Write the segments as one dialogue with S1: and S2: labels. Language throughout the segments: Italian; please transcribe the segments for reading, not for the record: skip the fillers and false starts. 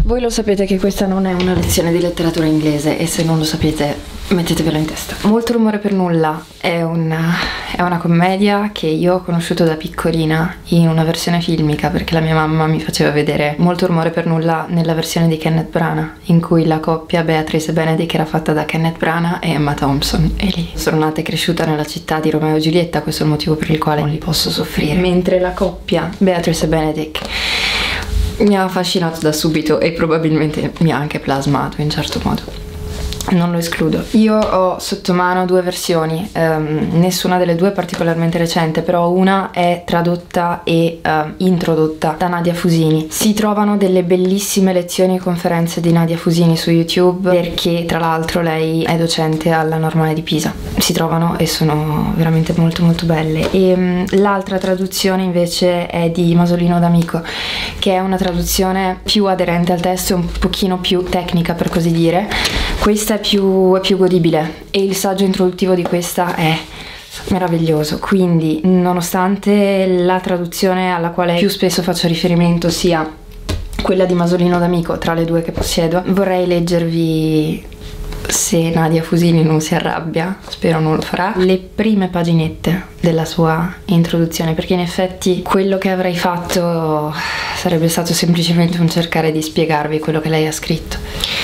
S1: Voi lo sapete che questa non è una lezione di letteratura inglese e se non lo sapete mettetevelo in testa. Molto rumore per nulla è una commedia che io ho conosciuto da piccolina in una versione filmica, perché la mia mamma mi faceva vedere Molto rumore per nulla nella versione di Kenneth Branagh, in cui la coppia Beatrice e Benedict era fatta da Kenneth Branagh e Emma Thompson, e lì sono nata e cresciuta nella città di Romeo e Giulietta. Questo è il motivo per il quale non li posso soffrire, mentre la coppia Beatrice e Benedict mi ha affascinato da subito e probabilmente mi ha anche plasmato in certo modo. Non lo escludo. Io ho sotto mano due versioni, nessuna delle due è particolarmente recente, però una è tradotta e introdotta da Nadia Fusini. Si trovano delle bellissime lezioni e conferenze di Nadia Fusini su YouTube, perché tra l'altro lei è docente alla Normale di Pisa. Si trovano e sono veramente molto molto belle. E l'altra traduzione invece è di Masolino D'Amico, che è una traduzione più aderente al testo e un pochino più tecnica, per così dire. Questa è più godibile e il saggio introduttivo di questa è meraviglioso, quindi nonostante la traduzione alla quale più spesso faccio riferimento sia quella di Masolino D'Amico tra le due che possiedo, vorrei leggervi, se Nadia Fusini non si arrabbia, spero non lo farà, le prime paginette della sua introduzione, perché in effetti quello che avrei fatto sarebbe stato semplicemente un cercare di spiegarvi quello che lei ha scritto.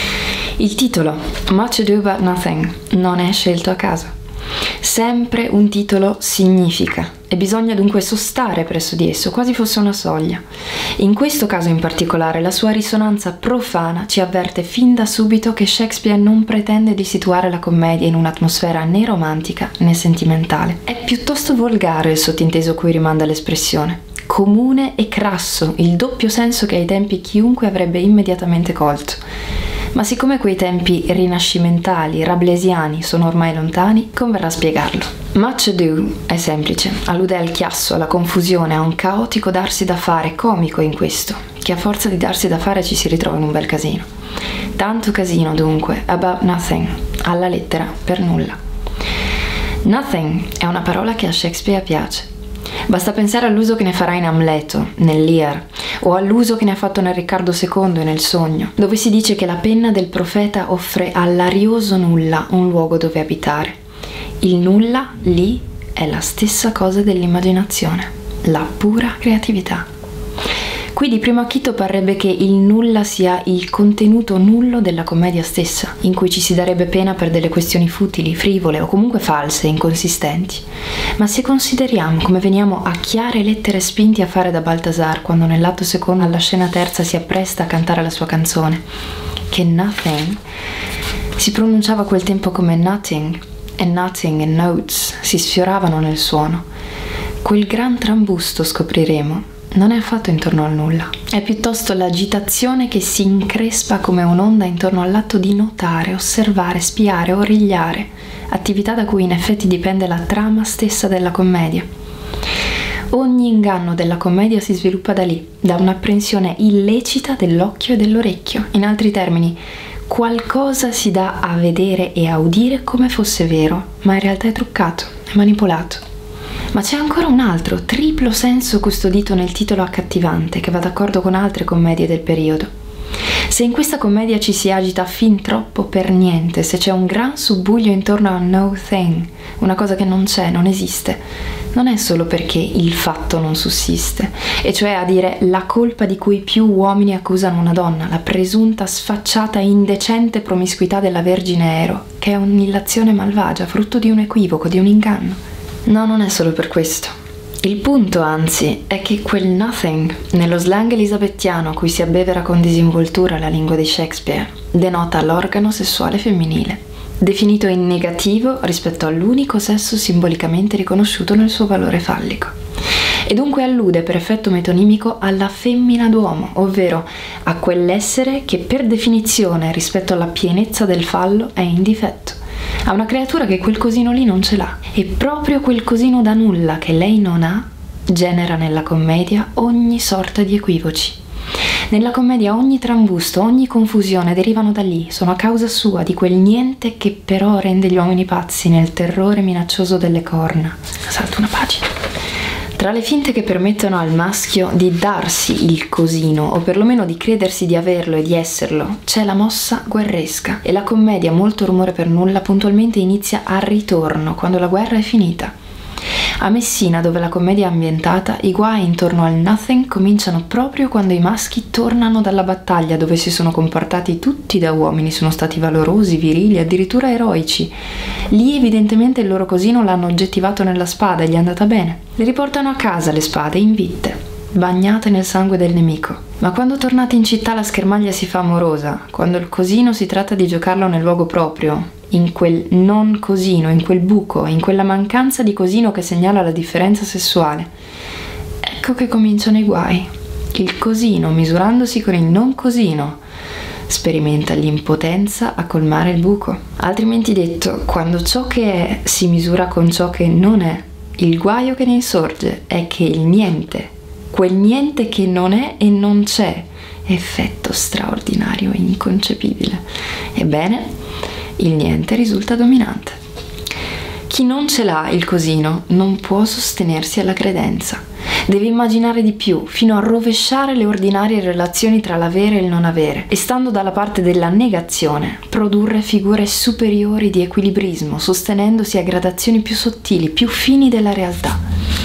S1: Il titolo, Much Ado About Nothing, non è scelto a caso. Sempre un titolo significa e bisogna dunque sostare presso di esso, quasi fosse una soglia. In questo caso in particolare la sua risonanza profana ci avverte fin da subito che Shakespeare non pretende di situare la commedia in un'atmosfera né romantica né sentimentale. È piuttosto volgare il sottinteso cui rimanda l'espressione. Comune e crasso, il doppio senso che ai tempi chiunque avrebbe immediatamente colto. Ma siccome quei tempi rinascimentali, rablesiani sono ormai lontani, converrà spiegarlo. Much ado è semplice, allude al chiasso, alla confusione, a un caotico darsi da fare comico in questo, che a forza di darsi da fare ci si ritrova in un bel casino. Tanto casino dunque, about nothing, alla lettera, per nulla. Nothing è una parola che a Shakespeare piace. Basta pensare all'uso che ne farà in Amleto, nel Lear, o all'uso che ne ha fatto nel Riccardo II e nel Sogno, dove si dice che la penna del profeta offre all'arioso nulla un luogo dove abitare. Il nulla, lì, è la stessa cosa dell'immaginazione, la pura creatività. Qui di primo acchito parrebbe che il nulla sia il contenuto nullo della commedia stessa, in cui ci si darebbe pena per delle questioni futili, frivole o comunque false, inconsistenti. Ma se consideriamo come veniamo a chiare lettere spinti a fare da Balthazar quando nell'atto secondo alla scena terza si appresta a cantare la sua canzone, che nothing si pronunciava a quel tempo come nothing e notes si sfioravano nel suono, quel gran trambusto, scopriremo, non è affatto intorno al nulla, è piuttosto l'agitazione che si increspa come un'onda intorno all'atto di notare, osservare, spiare, origliare, attività da cui in effetti dipende la trama stessa della commedia. Ogni inganno della commedia si sviluppa da lì, da un'apprensione illecita dell'occhio e dell'orecchio. In altri termini, qualcosa si dà a vedere e a udire come fosse vero, ma in realtà è truccato, è manipolato. Ma c'è ancora un altro, triplo senso custodito nel titolo accattivante, che va d'accordo con altre commedie del periodo. Se in questa commedia ci si agita fin troppo per niente, se c'è un gran subbuglio intorno a no thing, una cosa che non c'è, non esiste, non è solo perché il fatto non sussiste, e cioè a dire la colpa di cui più uomini accusano una donna, la presunta sfacciata e indecente promiscuità della Vergine Ero, che è un'illazione malvagia, frutto di un equivoco, di un inganno. No, non è solo per questo. Il punto, anzi, è che quel nothing, nello slang elisabettiano a cui si abbevera con disinvoltura la lingua di Shakespeare, denota l'organo sessuale femminile, definito in negativo rispetto all'unico sesso simbolicamente riconosciuto nel suo valore fallico. E dunque allude per effetto metonimico alla femmina d'uomo, ovvero a quell'essere che per definizione rispetto alla pienezza del fallo è in difetto. Ha una creatura che quel cosino lì non ce l'ha, e proprio quel cosino da nulla che lei non ha genera nella commedia ogni sorta di equivoci. Nella commedia ogni trambusto, ogni confusione derivano da lì, sono a causa sua, di quel niente che però rende gli uomini pazzi nel terrore minaccioso delle corna. Salto una pagina. Tra le finte che permettono al maschio di darsi il cosino, o perlomeno di credersi di averlo e di esserlo, c'è la mossa guerresca, e la commedia Molto rumore per nulla puntualmente inizia al ritorno, quando la guerra è finita. A Messina, dove la commedia è ambientata, i guai intorno al nothing cominciano proprio quando i maschi tornano dalla battaglia, dove si sono comportati tutti da uomini, sono stati valorosi, virili, addirittura eroici. Lì evidentemente il loro cosino l'hanno oggettivato nella spada e gli è andata bene. Le riportano a casa le spade invitte, bagnate nel sangue del nemico. Ma quando tornate in città la schermaglia si fa amorosa, quando il cosino si tratta di giocarlo nel luogo proprio, in quel non cosino, in quel buco, in quella mancanza di cosino che segnala la differenza sessuale. Ecco che cominciano i guai. Il cosino, misurandosi con il non cosino, sperimenta l'impotenza a colmare il buco. Altrimenti detto, quando ciò che è si misura con ciò che non è, il guaio che ne insorge è che il niente, quel niente che non è e non c'è, effetto straordinario e inconcepibile. Ebbene, il niente risulta dominante. Chi non ce l'ha il cosino non può sostenersi alla credenza. Deve immaginare di più, fino a rovesciare le ordinarie relazioni tra l'avere e il non avere, e stando dalla parte della negazione, produrre figure superiori di equilibrismo, sostenendosi a gradazioni più sottili, più fini della realtà.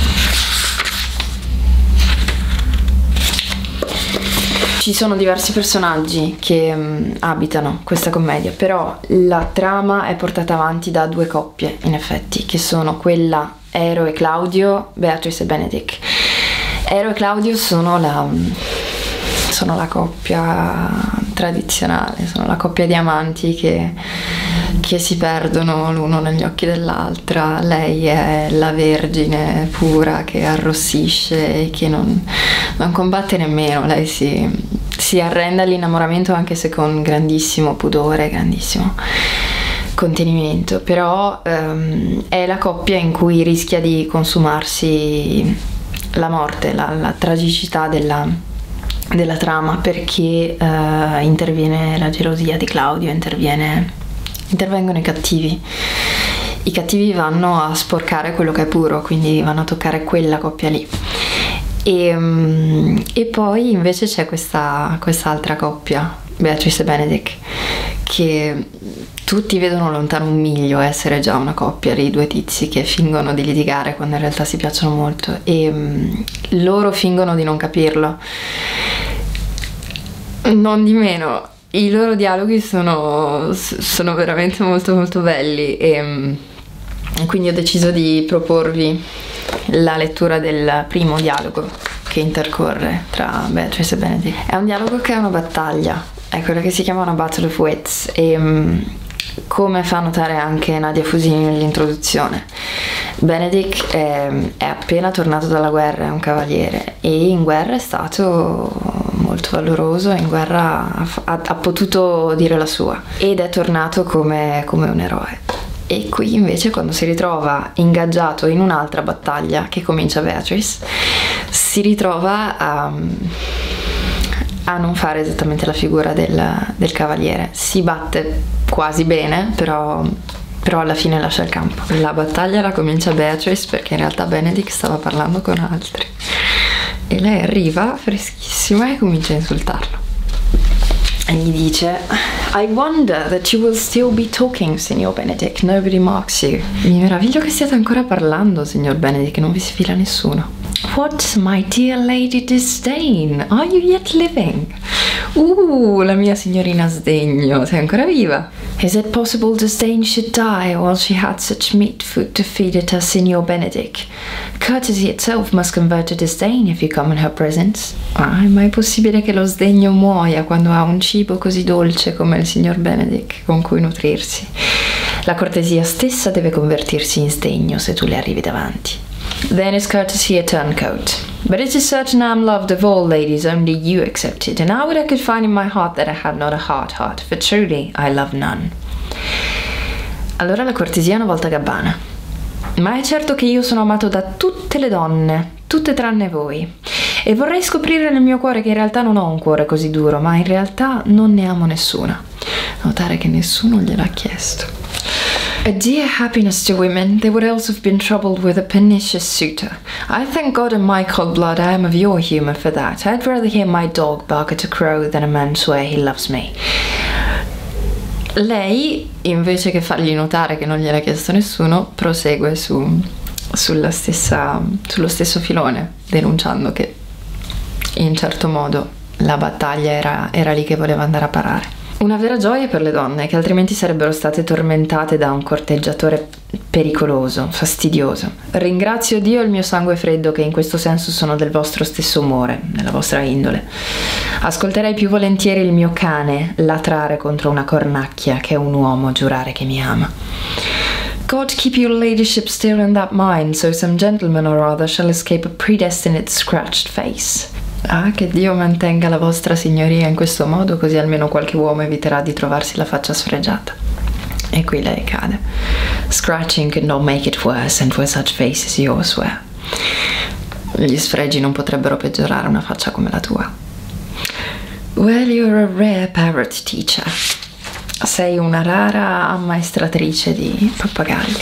S1: Ci sono diversi personaggi che abitano questa commedia, però la trama è portata avanti da due coppie, in effetti, che sono quella Ero e Claudio, Beatrice e Benedict. Ero e Claudio sono la coppia tradizionale, sono la coppia di amanti che si perdono l'uno negli occhi dell'altra. Lei è la vergine pura che arrossisce e che non combatte nemmeno. Lei si arrende all'innamoramento, anche se con grandissimo pudore, grandissimo contenimento, però è la coppia in cui rischia di consumarsi la morte, la tragicità della trama, perché interviene la gelosia di Claudio, intervengono i cattivi. I cattivi vanno a sporcare quello che è puro, quindi vanno a toccare quella coppia lì. E poi invece c'è quest'altra coppia, Beatrice e Benedict, che tutti vedono lontano un miglio essere già una coppia di due tizi che fingono di litigare quando in realtà si piacciono molto, e loro fingono di non capirlo. Non di meno, i loro dialoghi sono veramente molto molto belli, e quindi ho deciso di proporvi la lettura del primo dialogo che intercorre tra Beatrice e Benedict. È un dialogo che è una battaglia, è quella che si chiama una Battle of Wits, e come fa notare anche Nadia Fusini nell'introduzione, Benedict è appena tornato dalla guerra, è un cavaliere, e in guerra è stato molto valoroso, in guerra ha potuto dire la sua, ed è tornato come un eroe. E qui invece, quando si ritrova ingaggiato in un'altra battaglia che comincia Beatrice, si ritrova a non fare esattamente la figura del cavaliere. Si batte quasi bene, però alla fine lascia il campo. La battaglia la comincia Beatrice perché in realtà Benedict stava parlando con altri, e lei arriva freschissima e comincia a insultarlo. E gli dice: I wonder that you will still be talking, signor Benedict. Nobody marks you. Mi meraviglio che stiate ancora parlando, signor Benedict, che non vi si fila nessuno. What, my dear Lady Disdain? Are you yet living? La mia signorina Sdegno, sei ancora viva? Is it possible Disdain should die while she had such meat food to feed it her, signor Benedict? Courtesy itself must convert to disdain if you come in her presence. È mai possibile che lo sdegno muoia quando ha un cibo così dolce come il signor Benedict con cui nutrirsi? La cortesia stessa deve convertirsi in sdegno se tu le arrivi davanti. Then is courtesy a turncoat. But it is certain I am loved of all ladies, only you excepted, and I would I could find in my heart that I had not a hard heart, for truly I love none. Allora la cortesia è una volta gabbana. Ma è certo che io sono amato da tutte le donne, tutte tranne voi, e vorrei scoprire nel mio cuore che in realtà non ho un cuore così duro, ma in realtà non ne amo nessuna. Notare che nessuno gliel'ha chiesto. A dear happiness to women, they would else have been troubled with a pernicious suitor. I thank God in my cold blood I am of your humour for that. I'd rather hear my dog bark at a crow than a man swear he loves me. Lei, invece che fargli notare che non gliel'ha chiesto nessuno, prosegue sullo stesso filone, denunciando che in certo modo la battaglia era lì che voleva andare a parare. Una vera gioia per le donne, che altrimenti sarebbero state tormentate da un corteggiatore pericoloso, fastidioso. Ringrazio Dio e il mio sangue freddo che in questo senso sono del vostro stesso umore, nella vostra indole. Ascolterei più volentieri il mio cane latrare contro una cornacchia che un uomo giurare che mi ama. God keep your ladyship still in that mind, so some gentleman or other shall escape a predestinate scratched face. Ah, che Dio mantenga la vostra signoria in questo modo, così almeno qualche uomo eviterà di trovarsi la faccia sfregiata. E qui lei cade. Scratching could not make it worse, and for such faces yours were. Gli sfregi non potrebbero peggiorare una faccia come la tua. Well, you're a rare parrot teacher. Sei una rara ammaestratrice di pappagalli.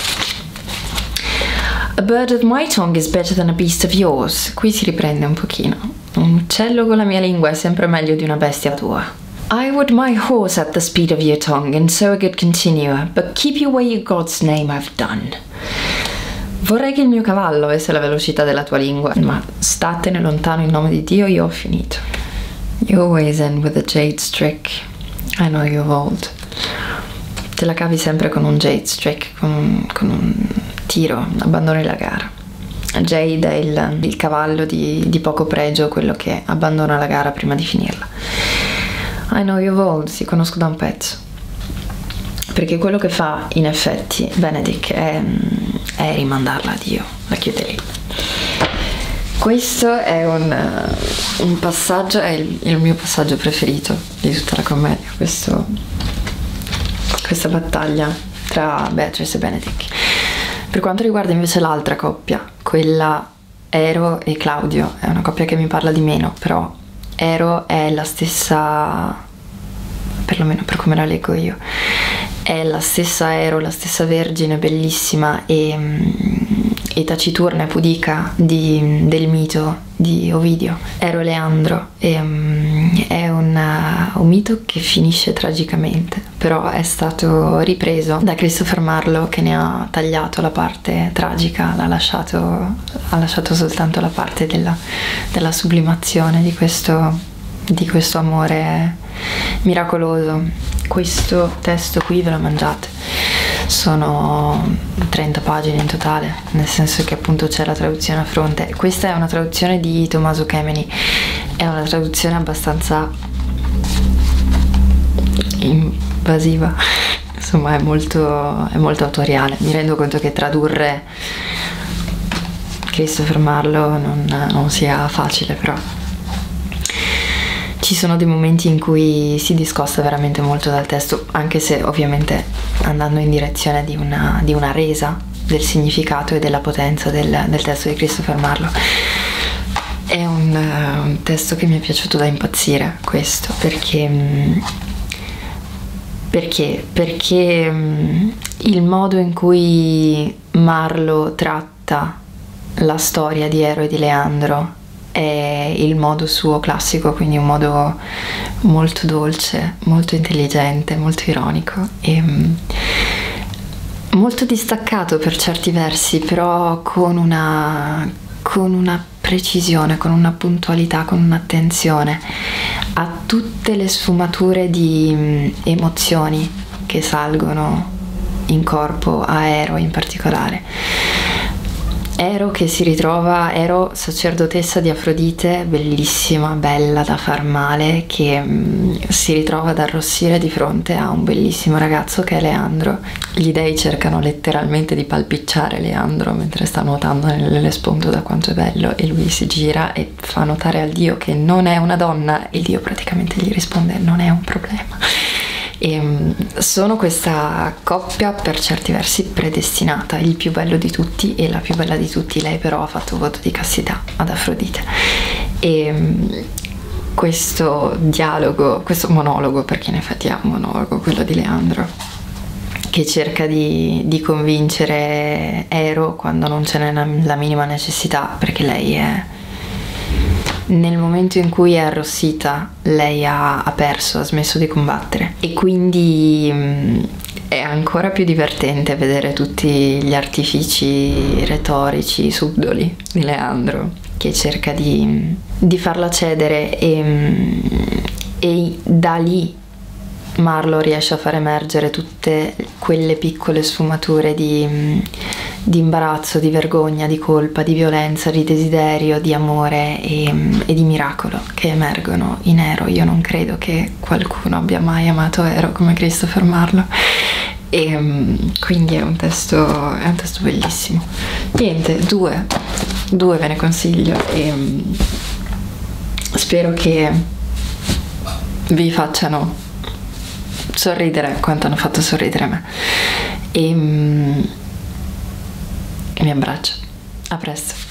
S1: A bird of my tongue is better than a beast of yours. Qui si riprende un pochino. Un uccello con la mia lingua è sempre meglio di una bestia tua. I would my horse at the speed of your tongue, and so it could continue, but keep you where in God's name I've done. Vorrei che il mio cavallo avesse la velocità della tua lingua, ma statene lontano in nome di Dio, io ho finito. You always end with a jade streak. I know you of old. Te la cavi sempre con un jade streak, con un tiro, abbandoni la gara. Jade è il cavallo di poco pregio, quello che abbandona la gara prima di finirla. I know you of old, si conosco da un pezzo. Perché quello che fa in effetti Benedict è rimandarla a Dio, la chiude lì. Questo è un passaggio, è il mio passaggio preferito di tutta la commedia, questa battaglia tra Beatrice e Benedict. Per quanto riguarda invece l'altra coppia, quella Ero e Claudio, è una coppia che mi parla di meno, però Ero è la stessa, perlomeno per come la leggo io, è la stessa Ero, la stessa vergine bellissima e taciturna e pudica del mito di Ovidio. Ero Leandro è un mito che finisce tragicamente, però è stato ripreso da Christopher Marlowe, che ne ha tagliato la parte tragica, ha lasciato soltanto la parte della sublimazione di questo amore miracoloso. Questo testo qui ve lo mangiate, sono 30 pagine in totale, nel senso che appunto c'è la traduzione a fronte. Questa è una traduzione di Tommaso Kemeny, è una traduzione abbastanza invasiva, insomma è molto autoriale. Mi rendo conto che tradurre Christopher Marlowe non sia facile, però ci sono dei momenti in cui si discosta veramente molto dal testo, anche se ovviamente andando in direzione di una resa del significato e della potenza del testo di Christopher Marlowe. È un testo che mi è piaciuto da impazzire, questo, perché il modo in cui Marlowe tratta la storia di Ero e di Leandro è il modo suo classico, quindi un modo molto dolce, molto intelligente, molto ironico e molto distaccato per certi versi, però con una precisione, con una puntualità, con un'attenzione a tutte le sfumature di emozioni che salgono in corpo a Ero in particolare. Ero che si ritrova, Ero sacerdotessa di Afrodite, bellissima, bella da far male, che si ritrova ad arrossire di fronte a un bellissimo ragazzo che è Leandro. Gli dei cercano letteralmente di palpicciare Leandro mentre sta nuotando nell'Elesponto da quanto è bello, e lui si gira e fa notare al dio che non è una donna, e il dio praticamente gli risponde: non è un problema. E sono questa coppia per certi versi predestinata, il più bello di tutti e la più bella di tutti. Lei però ha fatto voto di castità ad Afrodite, e questo dialogo, questo monologo, perché in effetti è un monologo quello di Leandro, che cerca di convincere Ero quando non ce n'è la minima necessità, perché lei è... Nel momento in cui è arrossita, lei ha perso, ha smesso di combattere. E quindi è ancora più divertente vedere tutti gli artifici retorici subdoli di Leandro, che cerca di farla cedere, e da lì Marlo riesce a far emergere tutte quelle piccole sfumature di imbarazzo, di vergogna, di colpa, di violenza, di desiderio, di amore e di miracolo che emergono in Ero. Io non credo che qualcuno abbia mai amato Ero come Christopher Marlowe, e quindi è un testo bellissimo. Niente, due ve ne consiglio, e spero che vi facciano sorridere quanto hanno fatto sorridere me, e mi abbraccio. A presto.